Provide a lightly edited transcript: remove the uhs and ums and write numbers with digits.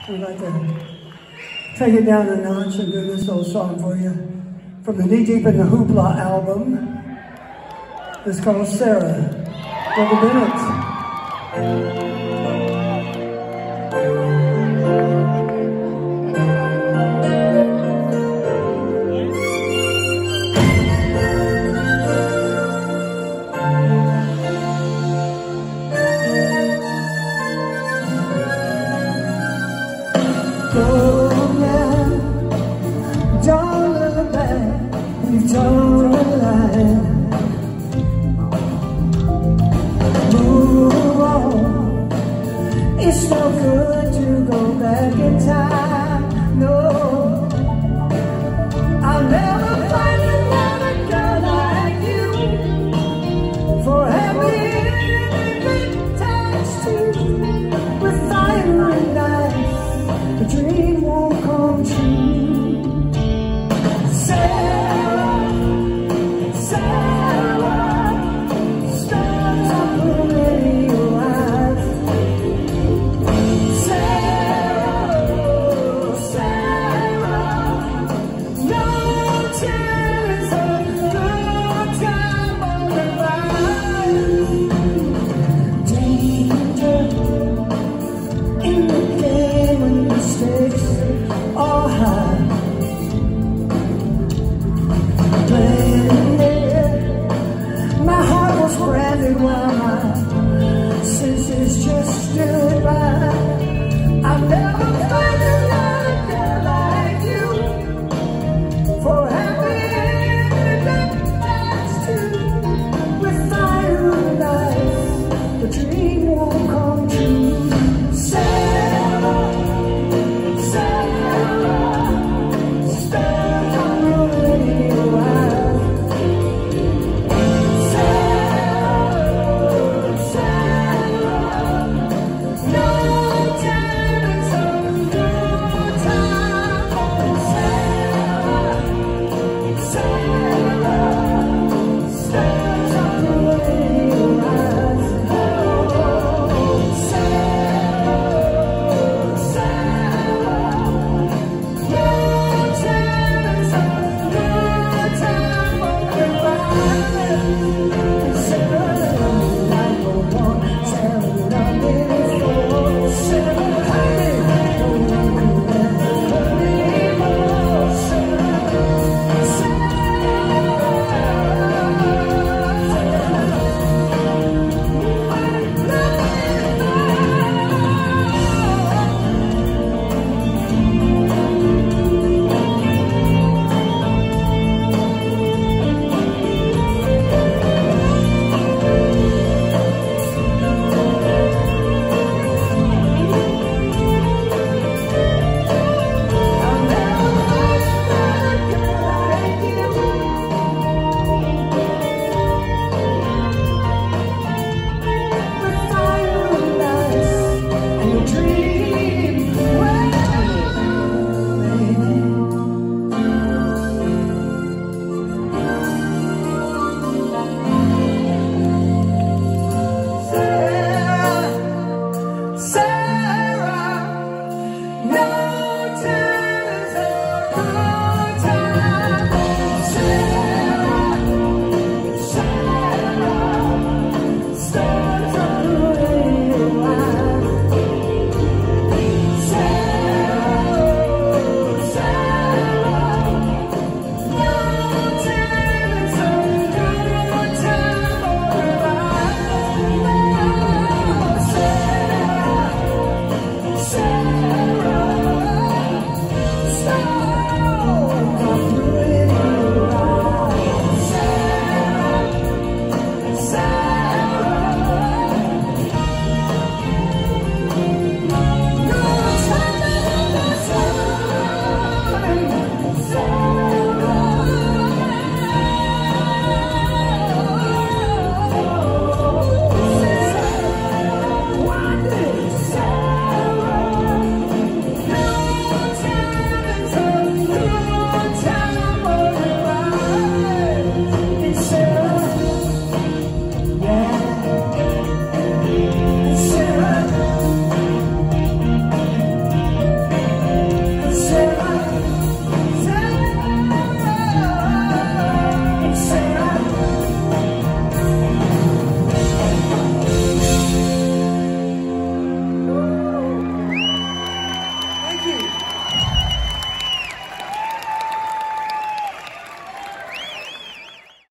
I'd like to take it down a notch and do this little song for you from the Knee Deep in the Hoopla album. It's called Sara. Double minutes. Go now, don't look back, we've drawn a line. Move on, it's no good to go back in time, no. I'll never find another girl like you, for having times too, with fire and ice. The dream won't come true. Sara, Sara, stars are burning your eyes. Sara, Sara, no chance of no time on the line. Danger in the game when mistakes are high. Blended, my heart was branded while my senses just stood by. I'll never find another girl like you, for having that past too, with fire and ice, the dream won't come true. Sara, Sara, stars are burning your eyes. Sara, Sara, no time is up, no time. Sara, Sara, stars are burning your eyes. Say